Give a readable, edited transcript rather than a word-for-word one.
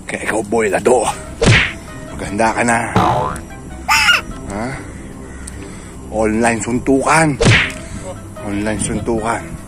Kaya ikaw, boy, lado. Maganda ka na. Ha? Online suntukan. Online suntukan.